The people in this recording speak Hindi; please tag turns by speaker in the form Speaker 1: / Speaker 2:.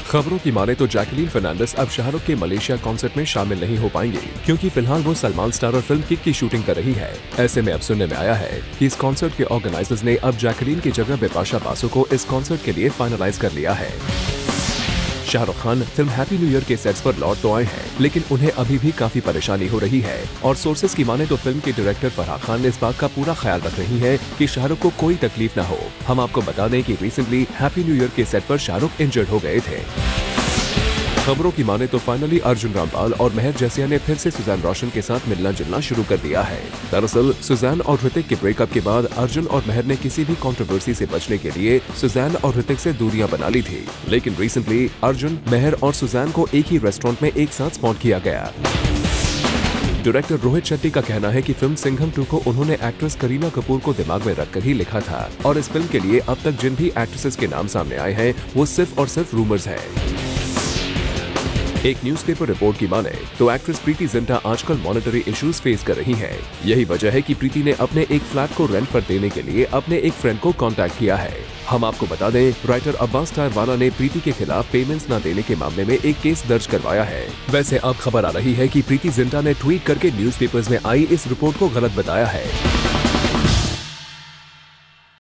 Speaker 1: खबरों की माने तो जैकलीन फर्नांडिस अब शाहरुख के मलेशिया कॉन्सर्ट में शामिल नहीं हो पाएंगी, क्योंकि फिलहाल वो सलमान स्टार और फिल्म किक की शूटिंग कर रही है। ऐसे में अब सुनने में आया है कि इस कॉन्सर्ट के ऑर्गेनाइजर्स ने अब जैकलीन की जगह बिपाशा बासु को इस कॉन्सर्ट के लिए फाइनलाइज कर लिया है। Shahrukh Khan film Happy New Year के सेट्स पर लौट तो आए हैं, लेकिन उन्हें अभी भी काफी परेशानी हो रही है और सोर्सेज की माने तो फिल्म के डायरेक्टर फराह खान इस बात का पूरा ख्याल रख रही है कि शाहरुख को कोई तकलीफ न हो। हम आपको बता दें कि रिसेंटली हैप्पी न्यू ईयर के सेट पर शाहरुख इंजर्ड हो गए थे। खबरों की माने तो फाइनली अर्जुन रामपाल और मेहर जैसिया ने फिर से सुजैन रोशन के साथ मिलना जुलना शुरू कर दिया है। दरअसल सुजैन और ऋतिक के ब्रेकअप के बाद अर्जुन और मेहर ने किसी भी कंट्रोवर्सी से बचने के लिए सुजैन और ऋतिक से दूरियां बना ली थी, लेकिन रिसेंटली अर्जुन, मेहर और सुजैन को एक ही रेस्टोरेंट में एक साथ स्पॉट किया गया। डायरेक्टर रोहित शेट्टी का कहना है कि फिल्म सिंघम 2 को उन्होंने एक्ट्रेस करीना कपूर को दिमाग में रखकर ही लिखा था और इस फिल्म के लिए अब तक जिन भी एक्ट्रेसेस के नाम सामने आए हैं वो सिर्फ और सिर्फ रूमर्स है। एक न्यूज़पेपर रिपोर्ट की माने तो एक्ट्रेस प्रीति जिंटा आजकल मॉनेटरी इश्यूज फेस कर रही हैं। यही वजह है कि प्रीति ने अपने एक फ्लैट को रेंट पर देने के लिए अपने एक फ्रेंड को कांटेक्ट किया है। हम आपको बता दें, राइटर अब्बास टायरवाला ने प्रीति के खिलाफ पेमेंट्स न देने के मामले में एक केस दर्ज करवाया है। वैसे अब खबर आ रही है कि प्रीति जिंटा ने ट्वीट करके न्यूज़पेपर्स में आई इस रिपोर्ट को गलत बताया है।